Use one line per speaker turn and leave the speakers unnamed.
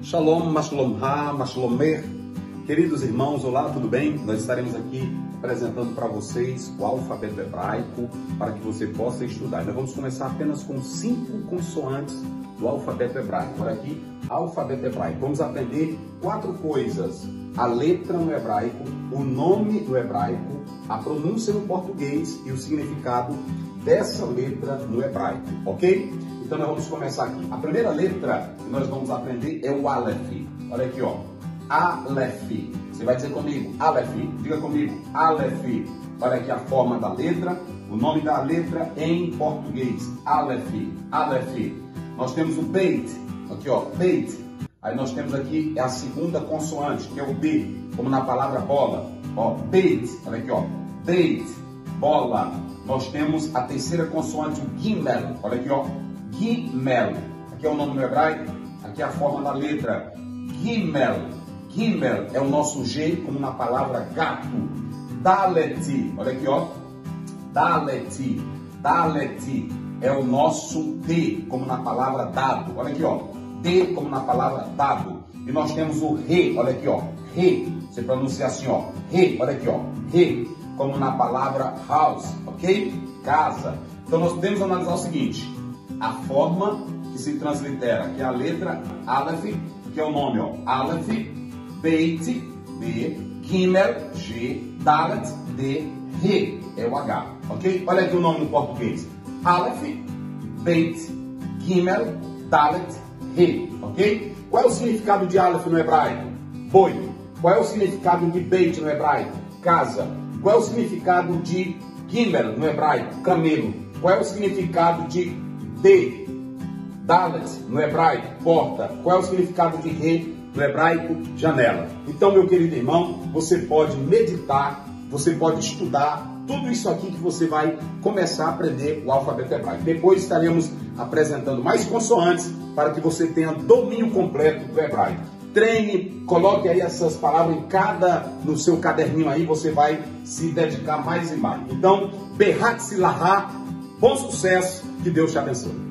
Shalom, Mashalom Ha, Mashalom Mer. Queridos irmãos, olá, tudo bem? Nós estaremos aqui apresentando para vocês o alfabeto hebraico para que você possa estudar. Nós vamos começar apenas com 5 consoantes do alfabeto hebraico. Olha aqui, alfabeto hebraico. Vamos aprender 4 coisas: a letra no hebraico, o nome no hebraico, a pronúncia no português e o significado dessa letra no hebraico, ok? Então nós vamos começar aqui. A primeira letra que nós vamos aprender é o Aleph. Olha aqui, ó. Aleph. Você vai dizer comigo, Aleph. Diga comigo, Aleph. Olha aqui a forma da letra, o nome da letra em português. Aleph. Aleph. Nós temos o Beit. Aqui, ó, Beit. Aí nós temos aqui a segunda consoante, que é o B, como na palavra bola. Ó, Beit. Olha aqui, ó. Beit. Bola. Nós temos a terceira consoante, o Gimel. Olha aqui, ó. Gimel. Aqui é o nome no hebraico, aqui é a forma da letra. Gimel. Gimel é o nosso G, como na palavra gato. Dalet. Olha aqui, ó. Dalet. Dalet é o nosso D, como na palavra dado. Olha aqui, ó. D, como na palavra dado. E nós temos o Re. Olha aqui, ó. Re. Você pronuncia assim, ó. Re. Olha aqui, ó. Re, como na palavra house, ok? Casa. Então nós podemos analisar o seguinte: a forma que se translitera, que é a letra Aleph, que é o nome, ó, Aleph, Beit, B, Gimel, G, Dalet, D, Re, é o H, ok? Olha aqui o nome no português: Aleph, Beit, Gimel, Dalet, Re, ok? Qual é o significado de Aleph no hebraico? Boi. Qual é o significado de Beit no hebraico? Casa. Qual é o significado de Gimel no hebraico? Camelo. Qual é o significado de D, Dalet, no hebraico? Porta. Qual é o significado de Re, no hebraico? Janela. Então, meu querido irmão, você pode meditar, você pode estudar tudo isso aqui que você vai começar a aprender o alfabeto hebraico. Depois estaremos apresentando mais consoantes para que você tenha domínio completo do hebraico. Treine, coloque aí essas palavras no seu caderninho aí, você vai se dedicar mais e mais. Então, Behat Silahá, bom sucesso, que Deus te abençoe.